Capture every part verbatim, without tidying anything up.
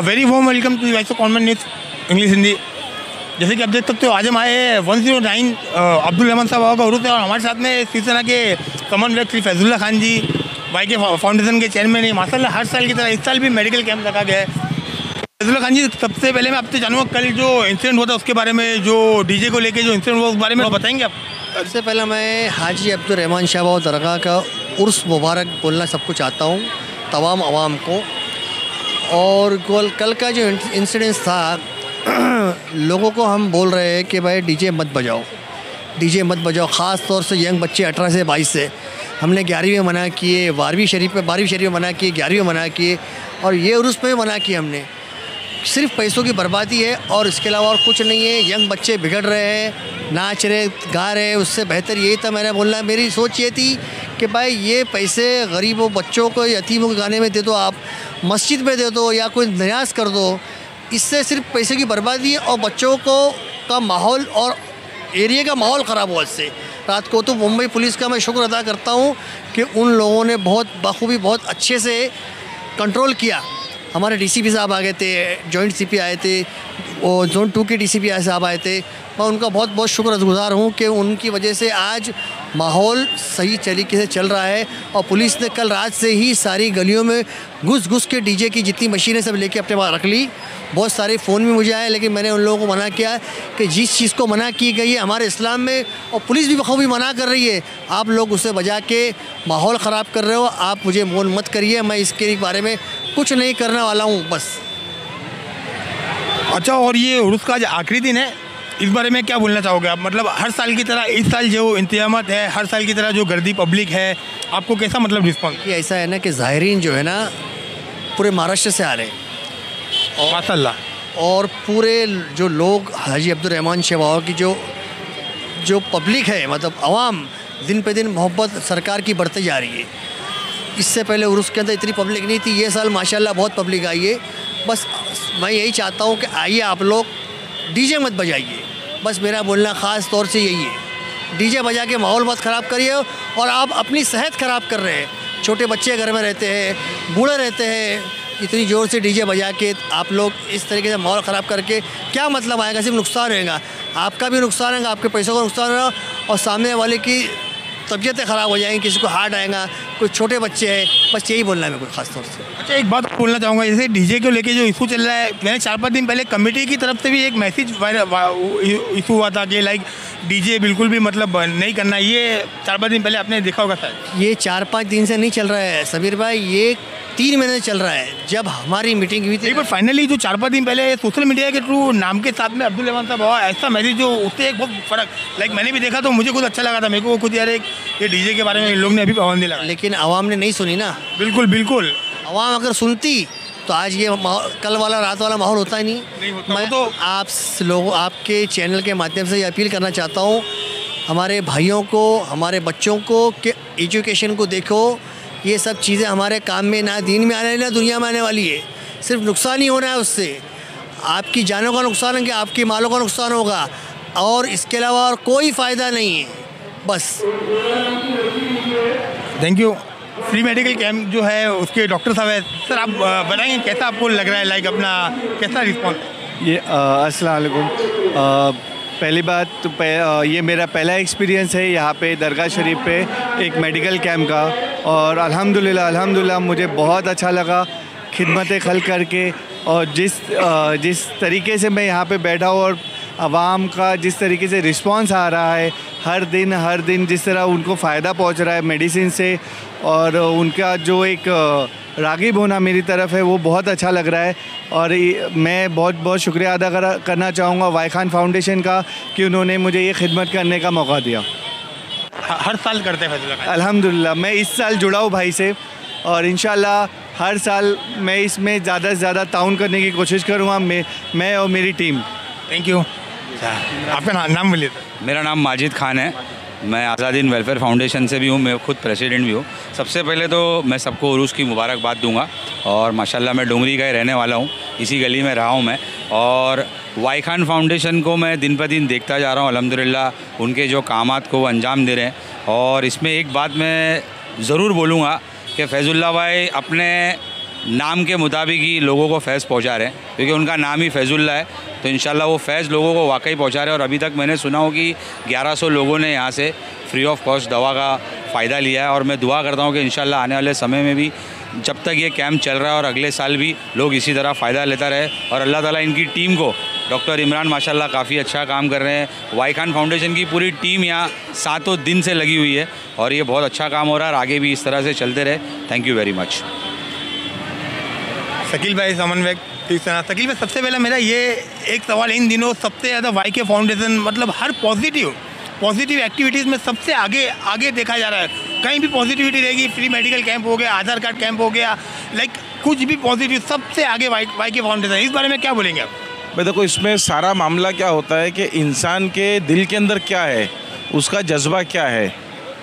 Very warm welcome to voice of common news English Hindi. जैसे कि आप देख सकते हो आज हम आए one zero nine Abdul Rahman साहब का उर्स है और हमारे साथ में शिवसेना के समन्वयक Shri Faizullah Khan ji Y K foundation के चेयरमैन है। माशाल्लाह हर साल की तरह इस साल भी मेडिकल कैंप लगा गया है। फैजुल्ला खान जी, सबसे पहले मैं आपसे जानूँगा कल जो इंसिडेंट हुआ था उसके बारे में, जो डीजे को लेके जो इंसिडेंट हुआ उस बारे में बताएंगे आप? सबसे पहले मैं हाजी अब्दुल रहमान शाह दरगाह का उर्स मुबारक बोलना सबको चाहता हूँ, तमाम आवाम को। और कल कल का जो इंसिडेंस था, लोगों को हम बोल रहे हैं कि भाई डीजे मत बजाओ, डीजे मत बजाओ। ख़ास तौर से यंग बच्चे अठारह से बाईस से हमने ग्यारहवीं में मना किए, बारहवीं शरीफ में बारहवीं शरीफ में मना किए, ग्यारहवीं में मना किए और ये उर्स पे मना किए हमने। सिर्फ पैसों की बर्बादी है और इसके अलावा और कुछ नहीं है। यंग बच्चे बिगड़ रहे हैं, नाच रहे गा रहे, उससे बेहतर यही था मैंने बोलना। मेरी सोच ये थी कि भाई ये पैसे गरीबों बच्चों को, यतीमों के गाने में दे दो, आप मस्जिद में दे दो या कोई न्यास कर दो। इससे सिर्फ पैसे की बर्बादी है और बच्चों को का माहौल और एरिया का माहौल ख़राब हुआ इससे। रात को तो मुंबई पुलिस का मैं शुक्र अदा करता हूँ कि उन लोगों ने बहुत बखूबी बहुत अच्छे से कंट्रोल किया। हमारे डीसीपी साहब आ गए थे, जॉइंट सीपी आए थे, और जोन टू के डीसीपी साहब आए थे। मैं उनका बहुत बहुत शुक्रगुज़ार हूँ कि उनकी वजह से आज माहौल सही तरीके से चल रहा है। और पुलिस ने कल रात से ही सारी गलियों में घुस घुस के डीजे की जितनी मशीनें सब लेके अपने पास रख ली। बहुत सारे फ़ोन भी मुझे आए, लेकिन मैंने उन लोगों को मना किया कि जिस चीज़ को मना की गई है हमारे इस्लाम में, और पुलिस भी बखूबी मना कर रही है, आप लोग उसे बजा के माहौल ख़राब कर रहे हो। आप मुझे मोल मत करिए, मैं इसके बारे में कुछ नहीं करने वाला हूँ बस। अच्छा, और ये उर्स का आज आखिरी दिन है, इस बारे में क्या बोलना चाहोगे आप? मतलब हर साल की तरह इस साल जो इंतजामात है, हर साल की तरह जो गर्दी पब्लिक है, आपको कैसा मतलब रिस्पॉन्स? ये ऐसा है ना कि ज़ाहिरीन जो है ना पूरे महाराष्ट्र से आ रहे हैं माशाल्लाह, और पूरे जो लोग हाजी अब्दुल रहमान शाह की जो जो पब्लिक है, मतलब आवाम दिन पे दिन मोहब्बत सरकार की बढ़ती जा रही है। इससे पहले उर्स के अंदर इतनी पब्लिक नहीं थी, ये साल माशाल्लाह बहुत पब्लिक आई है। बस मैं यही चाहता हूँ कि आइए आप लोग, डीजे मत बजाइए, बस मेरा बोलना ख़ास तौर से यही है। डीजे बजा के माहौल मत ख़राब करिए, और आप अपनी सेहत ख़राब कर रहे हैं। छोटे बच्चे घर में रहते हैं, बूढ़े रहते हैं, इतनी ज़ोर से डीजे बजा के आप लोग इस तरीके से माहौल ख़राब करके क्या मतलब आएगा? सिर्फ नुकसान रहेगा, आपका भी नुकसान होगा, आपके पैसों का नुकसान होगा, और सामने वाले की तबीयतें ख़राब हो जाएंगी, किसी को हार्ट आएगा, कुछ छोटे बच्चे हैं। बस यही बोलना है मेरे को ख़ास तौर से। अच्छा, एक बात बोलना चाहूँगा, जैसे डीजे को लेके जो इशू चल रहा है, मैंने चार पाँच दिन पहले कमेटी की तरफ से भी एक मैसेज इशू हुआ था कि लाइक डीजे बिल्कुल भी मतलब नहीं करना। ये चार पाँच दिन पहले आपने देखा होगा शायद। ये चार पाँच दिन से नहीं चल रहा है समीर भाई, ये तीन महीने चल रहा है। जब हमारी मीटिंग हुई थी, पर फाइनली जो चार पाँच दिन पहले सोशल मीडिया के थ्रू नाम के साथ में अब्दुल रहमान साहब हुआ, ऐसा मैसेज जो उससे एक बहुत फ़र्क, लाइक मैंने भी देखा तो मुझे खुद अच्छा लगा था। मेरे को खुद यार एक ये डीजे के बारे में लोग ने अभी पाबंदी लगा, लेकिन आवाम ने नहीं सुनी ना। बिल्कुल बिल्कुल, आवाम अगर सुनती तो आज ये कल वाला रात वाला माहौल होता ही नहीं। नहीं होता। मैं तो आप लोगों, आपके चैनल के माध्यम से ये अपील करना चाहता हूँ हमारे भाइयों को, हमारे बच्चों को कि एजुकेशन को देखो। ये सब चीज़ें हमारे काम में ना दीन में आने ना दुनिया में आने वाली है, सिर्फ नुकसान ही होना है उससे। आपकी जानों का नुकसान है कि आपकी मालों का नुकसान होगा, और इसके अलावा और कोई फ़ायदा नहीं है बस। Thank you. Free medical camp जो है उसके डॉक्टर साहब है सर, आप बताएंगे कैसा आपको लग रहा है, लाइक अपना कैसा रिस्पॉन्स? ये अस्सलाम वालेकुम। पहली बात तो पह, ये मेरा पहला एक्सपीरियंस है यहाँ पे दरगाह शरीफ पे एक मेडिकल कैंप का, और अल्हम्दुलिल्लाह अल्हम्दुलिल्लाह मुझे बहुत अच्छा लगा खिदमत खल्क़ करके। और जिस जिस तरीके से मैं यहाँ पे बैठा हूँ और आवाम का जिस तरीके से रिस्पांस आ रहा है, हर दिन हर दिन जिस तरह उनको फ़ायदा पहुँच रहा है मेडिसिन से, और उनका जो एक राग़िब होना मेरी तरफ है वो बहुत अच्छा लग रहा है। और मैं बहुत बहुत शुक्रिया अदा कर, करना चाहूँगा वाई खान फाउंडेशन का कि उन्होंने मुझे ये खिदमत करने का मौका दिया। हर साल करते हैं फैजुल्ला खान? अल्हम्दुलिल्लाह मैं इस साल जुड़ा हूँ भाई से, और इंशाल्लाह हर साल मैं इसमें ज़्यादा से ज़्यादा ताउन करने की कोशिश करूँगा, मैं मैं और मेरी टीम। Thank you. आपका ना, नाम बोलिए। मेरा नाम माजिद खान है, मैं आज़ादीन वेलफेयर फाउंडेशन से भी हूँ, मैं खुद प्रेसिडेंट भी हूँ। सबसे पहले तो मैं सबको उरूस की मुबारकबाद दूंगा, और माशाल्लाह मैं डोंगरी का ही रहने वाला हूँ, इसी गली में रहा हूँ मैं। और वाई खान फाउंडेशन को मैं दिन ब दिन देखता जा रहा हूँ, अल्हम्दुलिल्लाह उनके जो कामात को वो अंजाम दे रहे हैं। और इसमें एक बात मैं ज़रूर बोलूँगा कि फैजुल्ला भाई अपने नाम के मुताबिक ही लोगों को फैज़ पहुंचा रहे हैं, क्योंकि उनका नाम ही फैज़ुल्ला है। तो इंशाल्लाह वो फैज़ लोगों को वाकई पहुंचा रहे हैं। और अभी तक मैंने सुना हो कि ग्यारह सौ लोगों ने यहाँ से फ्री ऑफ कॉस्ट दवा का फ़ायदा लिया है। और मैं दुआ करता हूँ कि इंशाल्लाह आने वाले समय में भी जब तक ये कैंप चल रहा है और अगले साल भी लोग इसी तरह फ़ायदा लेता रहे। और अल्लाह ताला इनकी टीम को, डॉक्टर इमरान माशाल्लाह काफ़ी अच्छा काम कर रहे हैं, वाई खान फाउंडेशन की पूरी टीम यहाँ सातों दिन से लगी हुई है और ये बहुत अच्छा काम हो रहा है और आगे भी इस तरह से चलते रहे। Thank you very much. Shakeel भाई समन्वयक ठीक है। शकील भाई, सबसे पहले मेरा ये एक सवाल, इन दिनों सबसे ज़्यादा वाई के फाउंडेशन मतलब हर पॉजिटिव पॉजिटिव एक्टिविटीज़ में सबसे आगे आगे देखा जा रहा है। कहीं भी पॉजिटिविटी रहेगी, फ्री मेडिकल कैंप हो गया, आधार कार्ड कैंप हो गया, लाइक कुछ भी पॉजिटिव सबसे आगे वाई वाई के फाउंडेशन। इस बारे में क्या बोलेंगे आप? भाई देखो, इसमें सारा मामला क्या होता है कि इंसान के दिल के अंदर क्या है, उसका जज्बा क्या है,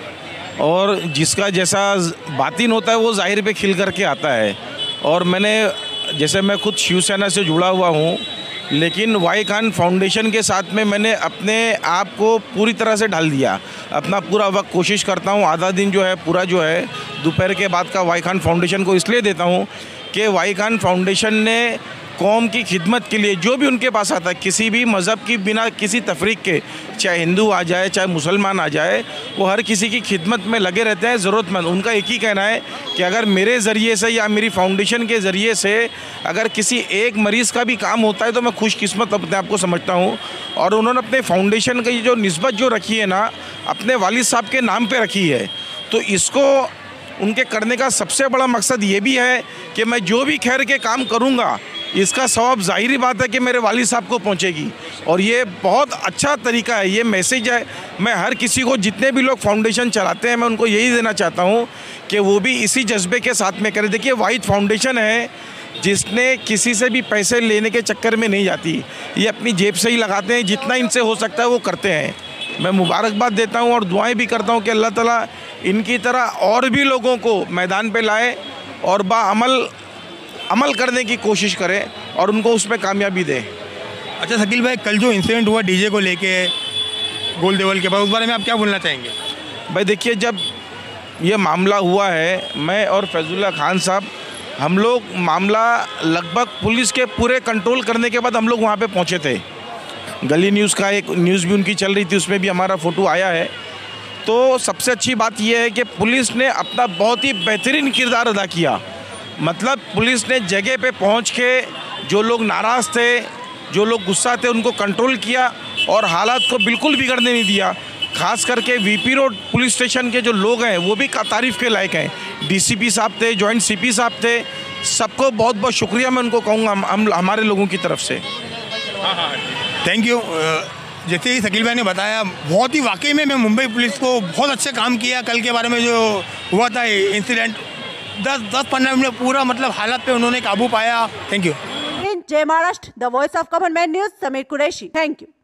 और जिसका जैसा बातिन होता है वो ज़ाहिर पे खिल करके आता है। और मैंने जैसे मैं खुद शिवसेना से जुड़ा हुआ हूँ, लेकिन वाई खान फाउंडेशन के साथ में मैंने अपने आप को पूरी तरह से ढाल दिया। अपना पूरा वक्त कोशिश करता हूँ, आधा दिन जो है पूरा जो है दोपहर के बाद का वाई खान फाउंडेशन को इसलिए देता हूँ कि वाई खान फाउंडेशन ने कौम की खिदमत के लिए जो भी उनके पास आता है, किसी भी मज़हब की बिना किसी तफरीक के, चाहे हिंदू आ जाए चाहे मुसलमान आ जाए, वो हर किसी की खिदमत में लगे रहते हैं, ज़रूरतमंद। उनका एक ही कहना है कि अगर मेरे ज़रिए से या मेरी फाउंडेशन के ज़रिए से अगर किसी एक मरीज़ का भी काम होता है तो मैं खुशकिस्मत अपने आप को समझता हूँ। और उन्होंने अपने फाउंडेशन की जो निस्बत जो रखी है ना, अपने वालिद साहब के नाम पर रखी है। तो इसको उनके करने का सबसे बड़ा मकसद ये भी है कि मैं जो भी खैर के काम करूँगा, इसका सवाब ज़ाहिरी बात है कि मेरे वालिद साहब को पहुंचेगी। और ये बहुत अच्छा तरीका है, ये मैसेज है। मैं हर किसी को, जितने भी लोग फाउंडेशन चलाते हैं, मैं उनको यही देना चाहता हूँ कि वो भी इसी जज्बे के साथ में करें। देखिए, वाहिद फाउंडेशन है जिसने किसी से भी पैसे लेने के चक्कर में नहीं जाती, ये अपनी जेब से ही लगाते हैं, जितना इनसे हो सकता है वो करते हैं। मैं मुबारकबाद देता हूँ और दुआएँ भी करता हूँ कि अल्लाह ताला इनकी तरह और भी लोगों को मैदान पर लाए और बाअमल अमल करने की कोशिश करें और उनको उसमें कामयाबी दें। अच्छा शकील भाई, कल जो इंसिडेंट हुआ डीजे को लेके गोल देवल के पास, उस बारे में आप क्या बोलना चाहेंगे? भाई देखिए, जब ये मामला हुआ है, मैं और फैजुल्ला खान साहब, हम लोग मामला लगभग पुलिस के पूरे कंट्रोल करने के बाद हम लोग वहाँ पे पहुँचे थे। गली न्यूज़ का एक न्यूज़ भी उनकी चल रही थी, उसमें भी हमारा फ़ोटो आया है। तो सबसे अच्छी बात यह है कि पुलिस ने अपना बहुत ही बेहतरीन किरदार अदा किया। मतलब पुलिस ने जगह पे पहुंच के जो लोग नाराज़ थे, जो लोग गुस्सा थे, उनको कंट्रोल किया और हालात को बिल्कुल बिगड़ने नहीं दिया। खास करके वीपी रोड पुलिस स्टेशन के जो लोग हैं वो भी तारीफ़ के लायक हैं। डीसीपी साहब थे, जॉइंट सीपी साहब थे, सबको बहुत बहुत शुक्रिया मैं उनको कहूँगा हम, हम हमारे लोगों की तरफ से। Thank you. जैसे ही शकील भाई ने बताया, बहुत ही वाकई में मैं मुंबई पुलिस को बहुत अच्छा काम किया। कल के बारे में जो हुआ था इंसिडेंट, दस दस पंद्रह मिनट में पूरा मतलब हालत पे उन्होंने काबू पाया। Thank you. जय Maharashtra, the voice of common man news, Sameer Qureshi. Thank you.